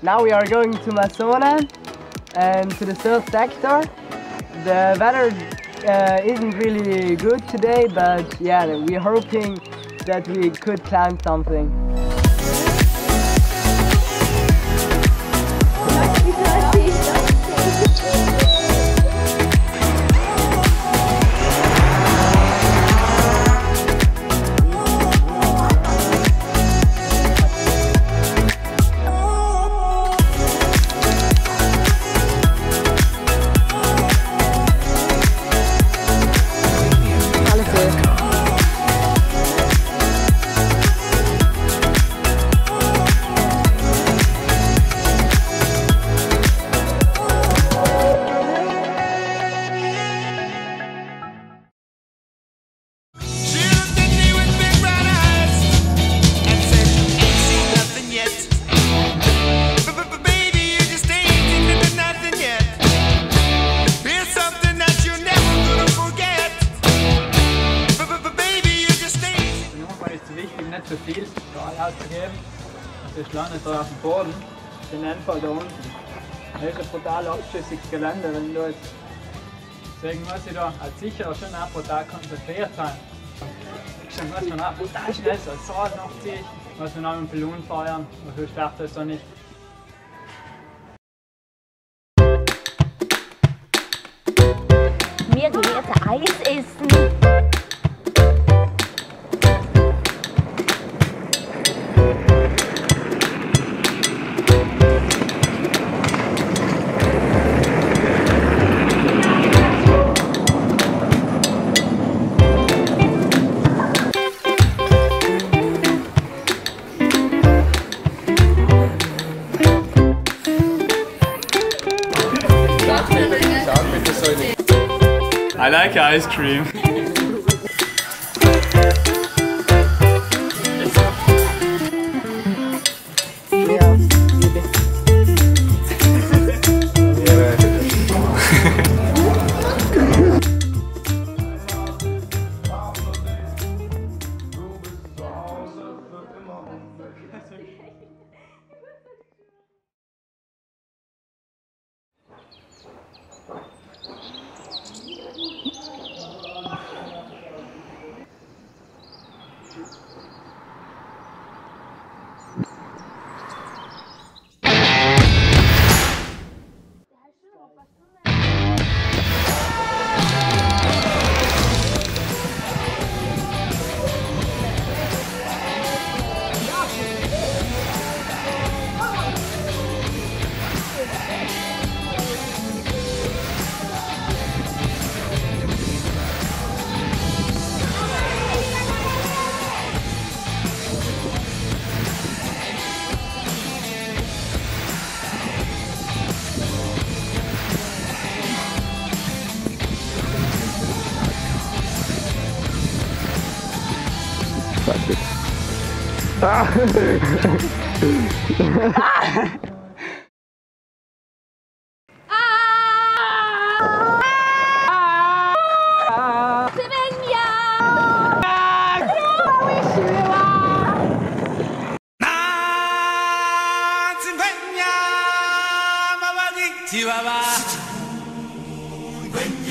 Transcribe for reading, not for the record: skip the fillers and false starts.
Now we are going to Masona and to the third sector. The weather isn't really good today, but yeah, we're hoping that we could climb something. Nicht zu viel Stahl auszugeben. Das landet da auf dem Boden, den Endfall da unten. Das ist ein brutal abschüssiges Gelände, wenn du jetzt. Deswegen muss ich da als sicherer schon auch brutal konzentriert sein. Dann muss man auch brutal schnell so als Saal nachziehen, muss man auch mit dem Ballon feuern, und so startet es da nicht. Wir gehen jetzt Eis essen. I like ice cream. Chihuahua.